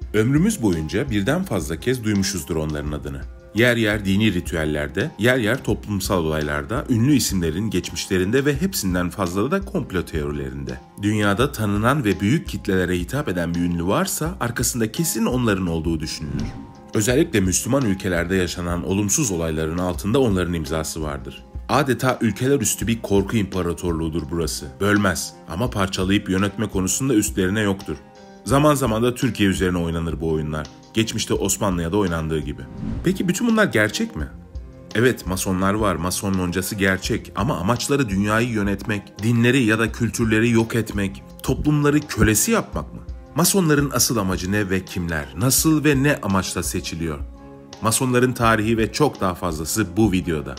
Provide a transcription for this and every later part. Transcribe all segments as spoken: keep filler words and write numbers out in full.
Ömrümüz boyunca birden fazla kez duymuşuzdur onların adını. Yer yer dini ritüellerde, yer yer toplumsal olaylarda, ünlü isimlerin geçmişlerinde ve hepsinden fazla da komplo teorilerinde. Dünyada tanınan ve büyük kitlelere hitap eden bir ünlü varsa arkasında kesin onların olduğu düşünülür. Özellikle Müslüman ülkelerde yaşanan olumsuz olayların altında onların imzası vardır. Adeta ülkeler üstü bir korku imparatorluğudur burası. Bölmez ama parçalayıp yönetme konusunda üstlerine yoktur. Zaman zaman da Türkiye üzerine oynanır bu oyunlar. Geçmişte Osmanlı'ya da oynandığı gibi. Peki bütün bunlar gerçek mi? Evet, masonlar var, mason loncası gerçek ama amaçları dünyayı yönetmek, dinleri ya da kültürleri yok etmek, toplumları kölesi yapmak mı? Masonların asıl amacı ne ve kimler, nasıl ve ne amaçla seçiliyor? Masonların tarihi ve çok daha fazlası bu videoda.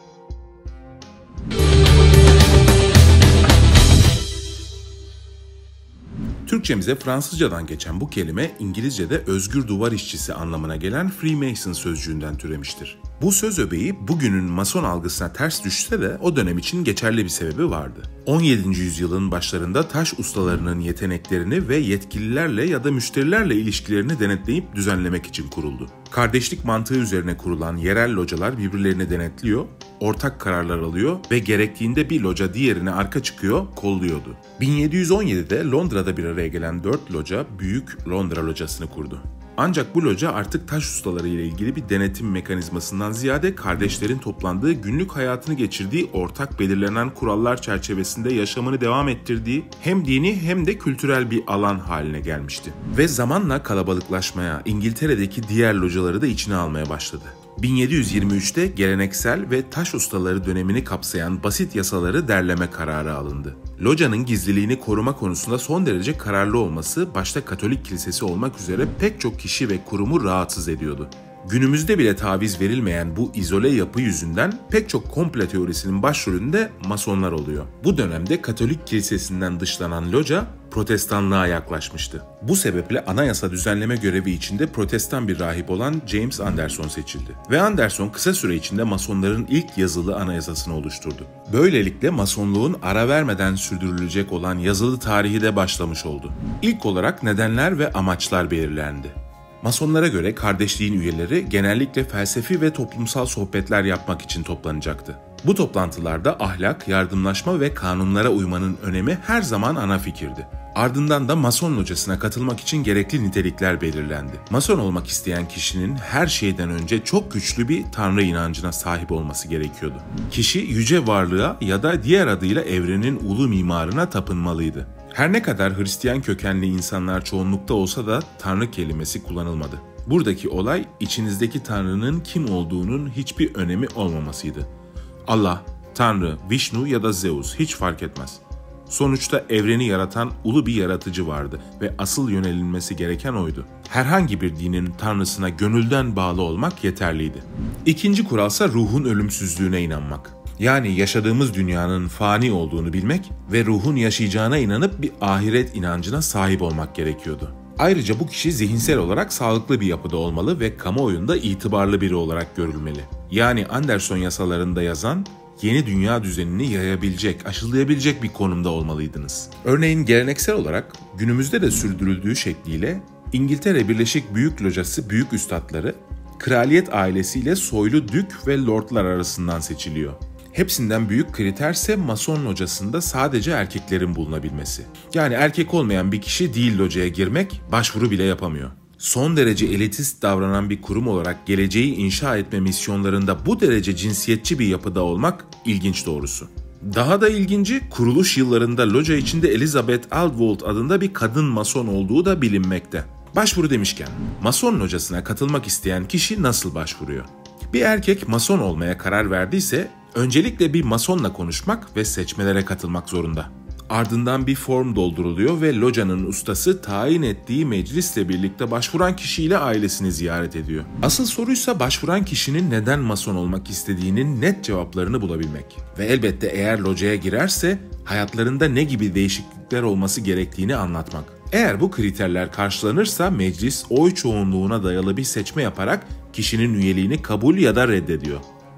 Türkçemize Fransızcadan geçen bu kelime İngilizce'de özgür duvar işçisi anlamına gelen Freemason sözcüğünden türemiştir. Bu söz öbeği bugünün mason algısına ters düşse de o dönem için geçerli bir sebebi vardı. on yedinci yüzyılın başlarında taş ustalarının yeteneklerini ve yetkililerle ya da müşterilerle ilişkilerini denetleyip düzenlemek için kuruldu. Kardeşlik mantığı üzerine kurulan yerel localar birbirlerini denetliyor, ortak kararlar alıyor ve gerektiğinde bir loca diğerine arka çıkıyor, kolluyordu. bin yedi yüz on yedide Londra'da bir araya gelen dört loca Büyük Londra Locası'nı kurdu. Ancak bu loca artık taş ustaları ile ilgili bir denetim mekanizmasından ziyade kardeşlerin toplandığı, günlük hayatını geçirdiği, ortak belirlenen kurallar çerçevesinde yaşamını devam ettirdiği hem dini hem de kültürel bir alan haline gelmişti. Ve zamanla kalabalıklaşmaya, İngiltere'deki diğer locaları da içine almaya başladı. bin yedi yüz yirmi üçte geleneksel ve taş ustaları dönemini kapsayan basit yasaları derleme kararı alındı. Loca'nın gizliliğini koruma konusunda son derece kararlı olması başta Katolik Kilisesi olmak üzere pek çok kişi ve kurumu rahatsız ediyordu. Günümüzde bile taviz verilmeyen bu izole yapı yüzünden pek çok komplo teorisinin başrolünde masonlar oluyor. Bu dönemde Katolik Kilisesi'nden dışlanan loca Protestanlığa yaklaşmıştı. Bu sebeple anayasa düzenleme görevi içinde Protestan bir rahip olan James Anderson seçildi. Ve Anderson kısa süre içinde masonların ilk yazılı anayasasını oluşturdu. Böylelikle masonluğun ara vermeden sürdürülecek olan yazılı tarihi de başlamış oldu. İlk olarak nedenler ve amaçlar belirlendi. Masonlara göre kardeşliğin üyeleri genellikle felsefi ve toplumsal sohbetler yapmak için toplanacaktı. Bu toplantılarda ahlak, yardımlaşma ve kanunlara uymanın önemi her zaman ana fikirdi. Ardından da Mason locasına katılmak için gerekli nitelikler belirlendi. Mason olmak isteyen kişinin her şeyden önce çok güçlü bir tanrı inancına sahip olması gerekiyordu. Kişi yüce varlığa ya da diğer adıyla evrenin ulu mimarına tapınmalıydı. Her ne kadar Hristiyan kökenli insanlar çoğunlukta olsa da Tanrı kelimesi kullanılmadı. Buradaki olay içinizdeki Tanrı'nın kim olduğunun hiçbir önemi olmamasıydı. Allah, Tanrı, Vishnu ya da Zeus hiç fark etmez. Sonuçta evreni yaratan ulu bir yaratıcı vardı ve asıl yönelilmesi gereken oydu. Herhangi bir dinin tanrısına gönülden bağlı olmak yeterliydi. İkinci kuralsa ruhun ölümsüzlüğüne inanmak. Yani yaşadığımız dünyanın fani olduğunu bilmek ve ruhun yaşayacağına inanıp bir ahiret inancına sahip olmak gerekiyordu. Ayrıca bu kişi zihinsel olarak sağlıklı bir yapıda olmalı ve kamuoyunda itibarlı biri olarak görülmeli. Yani Anderson yasalarında yazan yeni dünya düzenini yayabilecek, aşılayabilecek bir konumda olmalıydınız. Örneğin geleneksel olarak günümüzde de sürdürüldüğü şekliyle İngiltere Birleşik Büyük Locası büyük üstadları kraliyet ailesiyle soylu dük ve lordlar arasından seçiliyor. Hepsinden büyük kriterse Mason locasında sadece erkeklerin bulunabilmesi. Yani erkek olmayan bir kişi değil locaya girmek, başvuru bile yapamıyor. Son derece elitist davranan bir kurum olarak geleceği inşa etme misyonlarında bu derece cinsiyetçi bir yapıda olmak ilginç doğrusu. Daha da ilginci, kuruluş yıllarında loca içinde Elizabeth Aldwold adında bir kadın mason olduğu da bilinmekte. Başvuru demişken, Mason locasına katılmak isteyen kişi nasıl başvuruyor? Bir erkek mason olmaya karar verdiyse, öncelikle bir masonla konuşmak ve seçmelere katılmak zorunda. Ardından bir form dolduruluyor ve locanın ustası tayin ettiği meclisle birlikte başvuran kişiyle ailesini ziyaret ediyor. Asıl soruysa başvuran kişinin neden mason olmak istediğinin net cevaplarını bulabilmek. Ve elbette eğer locaya girerse hayatlarında ne gibi değişiklikler olması gerektiğini anlatmak. Eğer bu kriterler karşılanırsa meclis oy çoğunluğuna dayalı bir seçme yaparak kişinin üyeliğini kabul ya da reddediyor.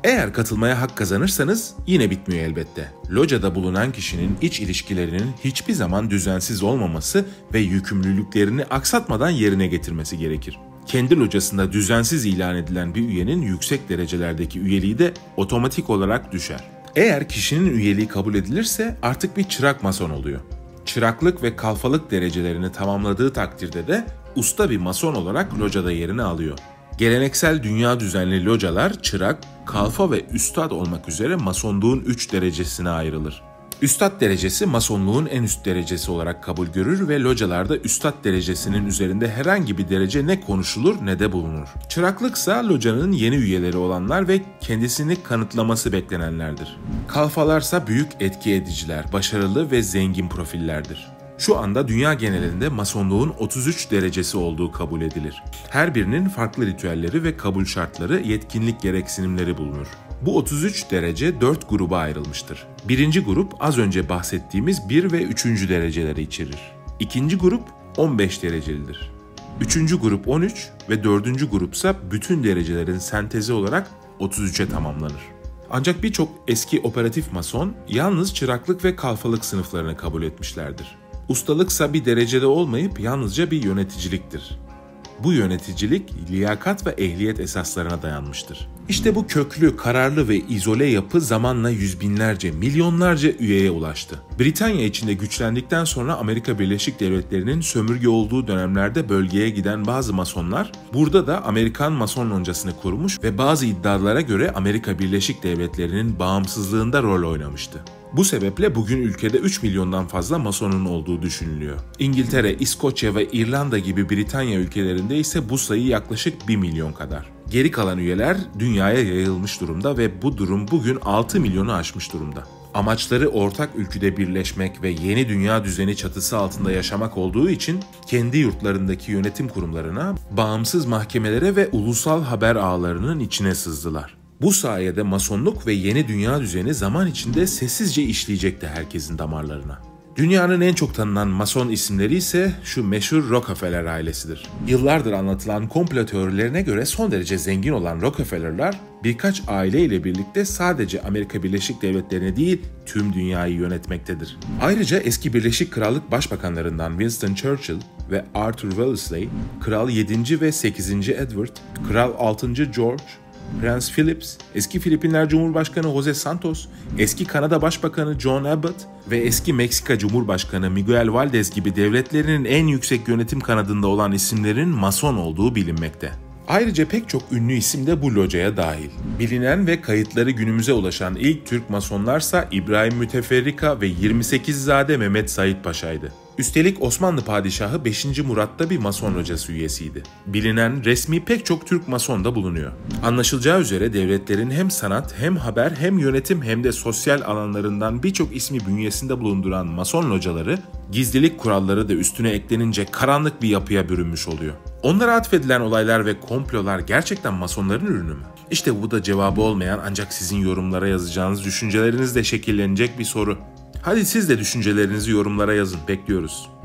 Eğer katılmaya hak kazanırsanız yine bitmiyor elbette. Locada bulunan kişinin iç ilişkilerinin hiçbir zaman düzensiz olmaması ve yükümlülüklerini aksatmadan yerine getirmesi gerekir. Kendi locasında düzensiz ilan edilen bir üyenin yüksek derecelerdeki üyeliği de otomatik olarak düşer. Eğer kişinin üyeliği kabul edilirse artık bir çırak mason oluyor. Çıraklık ve kalfalık derecelerini tamamladığı takdirde de usta bir mason olarak locada yerini alıyor. Geleneksel dünya düzenli localar çırak, kalfa ve üstad olmak üzere masonluğun üç derecesine ayrılır. Üstad derecesi masonluğun en üst derecesi olarak kabul görür ve localarda üstad derecesinin üzerinde herhangi bir derece ne konuşulur ne de bulunur. Çıraklıksa locanın yeni üyeleri olanlar ve kendisini kanıtlaması beklenenlerdir. Kalfalarsa büyük etki ediciler, başarılı ve zengin profillerdir. Şu anda dünya genelinde masonluğun otuz üç derecesi olduğu kabul edilir. Her birinin farklı ritüelleri ve kabul şartları, yetkinlik gereksinimleri bulunur. Bu otuz üç derece dört gruba ayrılmıştır. Birinci grup az önce bahsettiğimiz bir ve üçüncü dereceleri içerir. İkinci grup on beş derecelidir. Üçüncü grup on üç ve dördüncü grupsa bütün derecelerin sentezi olarak otuz üçe tamamlanır. Ancak birçok eski operatif mason yalnız çıraklık ve kalfalık sınıflarını kabul etmişlerdir. Ustalıksa bir derecede olmayıp yalnızca bir yöneticiliktir. Bu yöneticilik liyakat ve ehliyet esaslarına dayanmıştır. İşte bu köklü, kararlı ve izole yapı zamanla yüz binlerce, milyonlarca üyeye ulaştı. Britanya içinde güçlendikten sonra Amerika Birleşik Devletleri'nin sömürge olduğu dönemlerde bölgeye giden bazı masonlar burada da Amerikan Mason Loncası'nı kurmuş ve bazı iddialara göre Amerika Birleşik Devletleri'nin bağımsızlığında rol oynamıştı. Bu sebeple bugün ülkede üç milyondan fazla masonun olduğu düşünülüyor. İngiltere, İskoçya ve İrlanda gibi Britanya ülkelerinde ise bu sayı yaklaşık bir milyon kadar. Geri kalan üyeler dünyaya yayılmış durumda ve bu durum bugün altı milyonu aşmış durumda. Amaçları ortak ülküde birleşmek ve yeni dünya düzeni çatısı altında yaşamak olduğu için kendi yurtlarındaki yönetim kurumlarına, bağımsız mahkemelere ve ulusal haber ağlarının içine sızdılar. Bu sayede masonluk ve yeni dünya düzeni zaman içinde sessizce işleyecekti herkesin damarlarına. Dünyanın en çok tanınan mason isimleri ise şu meşhur Rockefeller ailesidir. Yıllardır anlatılan komplo teorilerine göre son derece zengin olan Rockefeller'lar birkaç aileyle birlikte sadece Amerika Birleşik Devletleri'ni değil tüm dünyayı yönetmektedir. Ayrıca eski Birleşik Krallık Başbakanlarından Winston Churchill ve Arthur Wellesley, Kral yedinci ve sekizinci Edward, Kral altıncı George, Prens Philips, eski Filipinler Cumhurbaşkanı Jose Santos, eski Kanada Başbakanı John Abbott ve eski Meksika Cumhurbaşkanı Miguel Valdez gibi devletlerinin en yüksek yönetim kanadında olan isimlerin mason olduğu bilinmekte. Ayrıca pek çok ünlü isim de bu locaya dahil. Bilinen ve kayıtları günümüze ulaşan ilk Türk masonlarsa İbrahim Müteferrika ve yirmi sekizizade Mehmet Said Paşa'ydı. Üstelik Osmanlı Padişahı beşinci Murat da bir mason locası üyesiydi. Bilinen resmi pek çok Türk mason da bulunuyor. Anlaşılacağı üzere devletlerin hem sanat, hem haber, hem yönetim hem de sosyal alanlarından birçok ismi bünyesinde bulunduran mason locaları, gizlilik kuralları da üstüne eklenince karanlık bir yapıya bürünmüş oluyor. Onlara atfedilen olaylar ve komplolar gerçekten masonların ürünü mü? İşte bu da cevabı olmayan ancak sizin yorumlara yazacağınız düşüncelerinizle şekillenecek bir soru. Hadi siz de düşüncelerinizi yorumlara yazın, bekliyoruz.